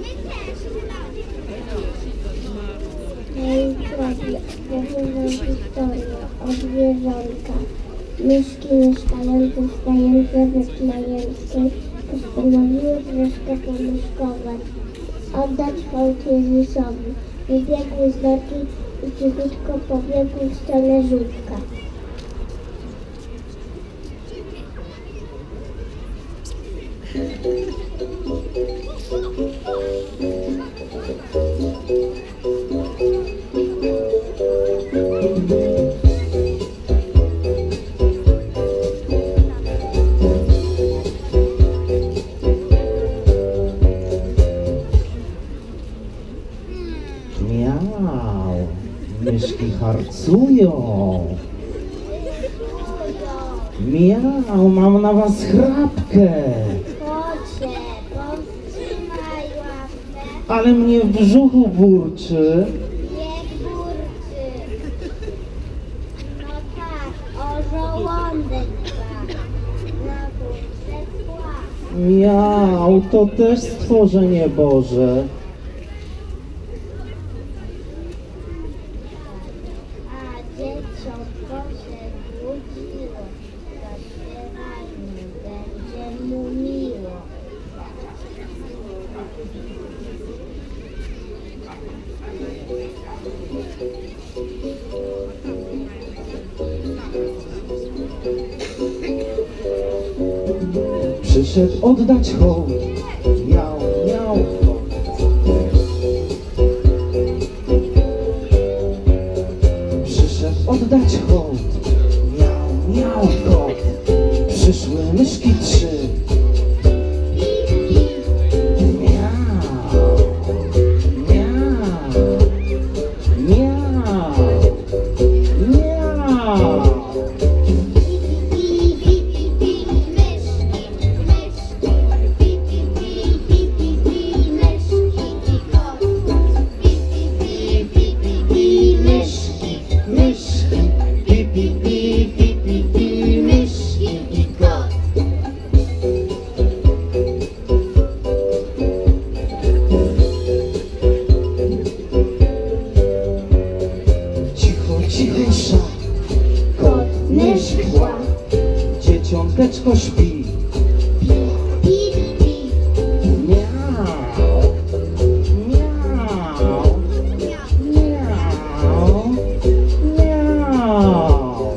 Hej, krople, powiem wam historię o zwierzątkach. Myszki mieszkające w stajence betlejemskiej postanowiły troszkę pomyszkować, oddać hołd Jezusowi. Wybiegły z nogi i cichutko pobiegły w stronę żółtka. Miau, myszki harcują. Miau, mam na was chrapkę. Chodźcie, powstrzymaj łapkę, Ale mnie w brzuchu burczy. nie burczy. No tak, o żołądek dba, na górce tła. Miau, to też stworzenie Boże. A dzieciątko się budziło, zaśpiewajmy, będzie mu miło. Przyszedł oddać hołd. Miau, miau. Przyszedł oddać hołd. Miau, miau, kot. Przyszły myszki trzy. Miau, miau, miau, miau. Cichusza, kot mysz kła, dzieciąteczko śpi. Miau, miau, miau, miau.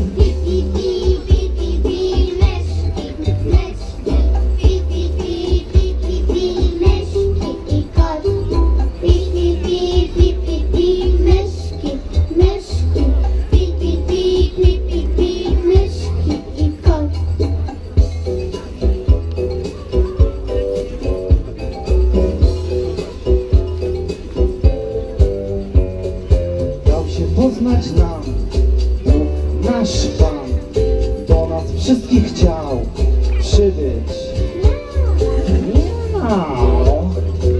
Dał się poznać nam, Bóg nasz Pan, do nas wszystkich chciał przybyć. Miau,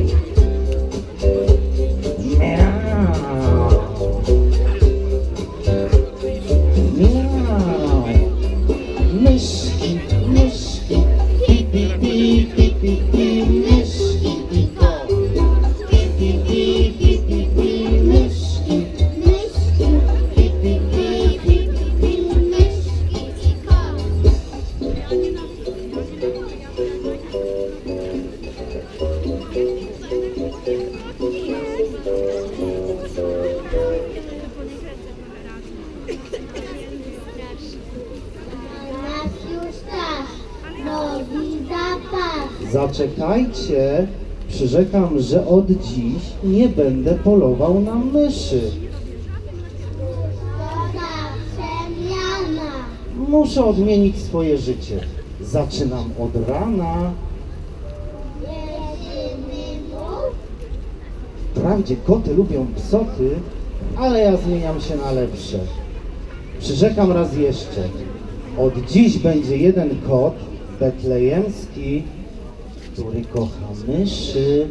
miau, miau. Myszki, myszki, pi, pi, pi, pi, pi, pi, myszki i kot. Pi, pi, pi, pi, pi, pi, myszki. Nas już czas, nowi zapas. Zaczekajcie, przyrzekam, że od dziś nie będę polował na myszy. Zgoda, przemiana. Muszę odmienić swoje życie. Zaczynam od rana. Jedyny mów, Wprawdzie koty lubią psoty, ale ja zmieniam się na lepsze. Przyrzekam raz jeszcze. Od dziś będzie jeden kot betlejemski, który kocha myszy.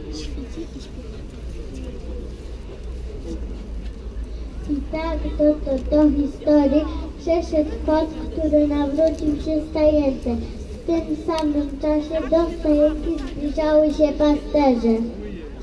i tak do historii przeszedł kot, który nawrócił się stajence. W tym samym czasie do stajenki zbliżały się pasterze.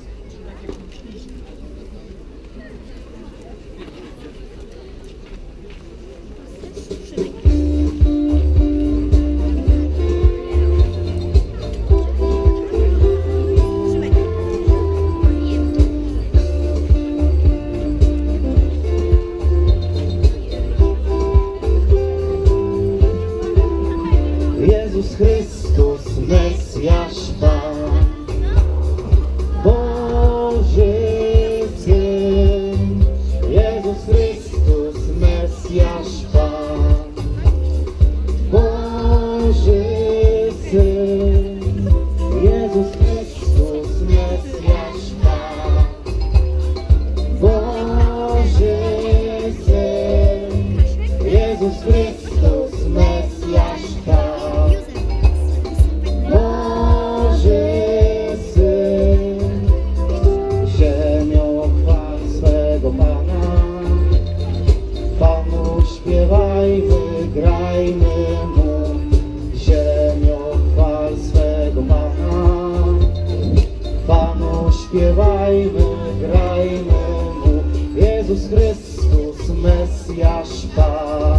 śpiewajmy, grajmy Mu. Jezus Chrystus, Mesjasz Pan,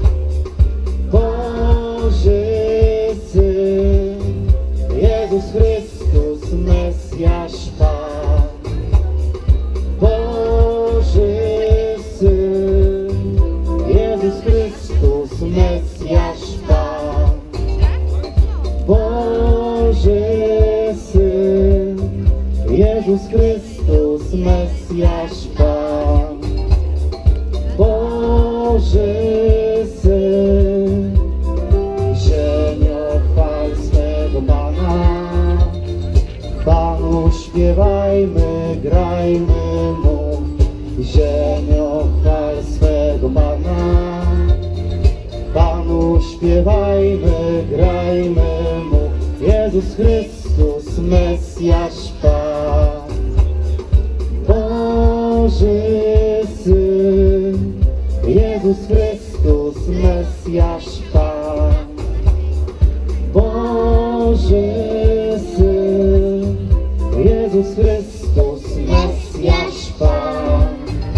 Boży Syn. Jezus Chrystus, Mesjasz Pan, Boży Syn. Jezus Chrystus, Mesjasz Pan, Boży Syn. Jezus Chrystus, Mesjasz Pan, Boży Syn. Ziemio, chwal swego Pana, Panu śpiewajmy, grajmy Mu. Ziemio, chwal swego Pana, Panu śpiewajmy, grajmy Mu. Jezus Chrystus, Mesjasz Pan, Boży Syn. Jezus Chrystus, Mesjasz Pan, Boży Syn. Jezus Chrystus, Mesjasz Pan,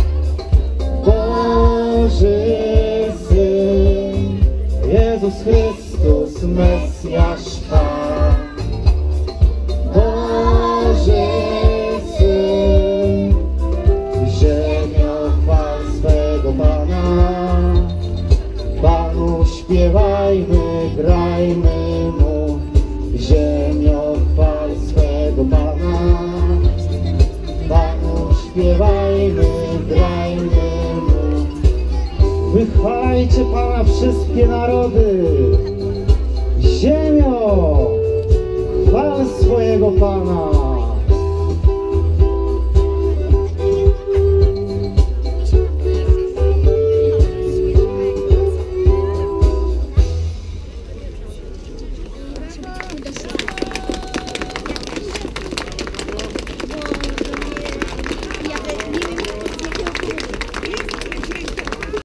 Boży Syn. Jezus Chrystus, Mesjasz Pan, Boży Syn. Ziemio, chwal swego Pana, Panu śpiewajmy, grajmy Mu. Ziemio, chwal swego Pana, Panu śpiewajmy, grajmy Mu. Wychwalajcie Pana wszystkie narody. Ziemio, chwal swojego Pana.